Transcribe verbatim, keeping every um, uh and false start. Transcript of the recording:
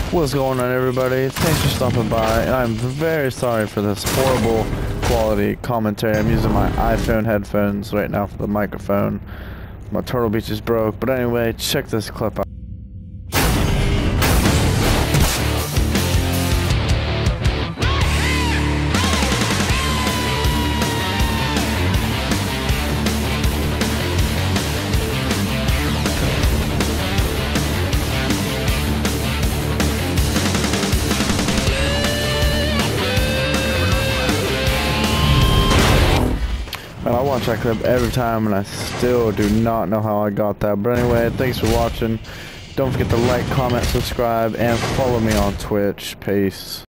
What's going on, everybody? Thanks for stopping by, and I'm very sorry for this horrible quality commentary. I'm using my iPhone headphones right now for the microphone. My Turtle Beach is broke, but anyway, check this clip out. And I watch that clip every time and I still do not know how I got that. But anyway, thanks for watching. Don't forget to like, comment, subscribe, and follow me on Twitch. Peace.